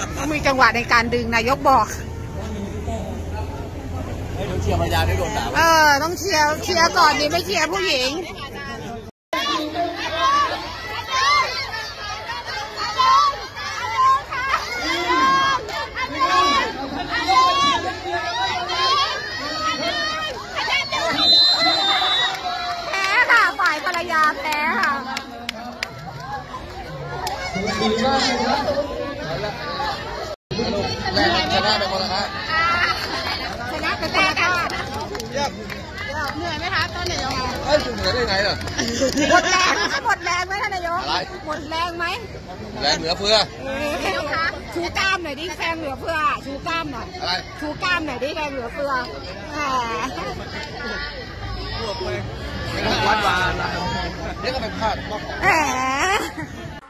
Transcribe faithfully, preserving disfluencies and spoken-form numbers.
ต้องมีจังหวะในการดึงนายกบอกต้องเชียร์ภรรยาด้วยโดนด่าเออต้องเชียร์เชียร์ก่อนดิไม่เชียร์ผู้หญิงแพ้ค่ะฝ่ายภรรยาแพ้ค่ะแม่ชนะไปคนละครับชนะไปแต่ค่ะเหนื่อยไหมคะตอนไหนยกเอ้ยเหนื่อยได้ไงล่ะหมดแรงหมดแรงไหมท่านนายกหมดแรงไหมแรงเหลือเฟือชูกล้ามหน่อยดิแรงเหลือเฟือชูกล้ามหน่อยอะไรชูกล้ามหน่อยดิแรงเหลือเฟือแหมวัดวาอะไรนี่ก็เป็นพลาดแหม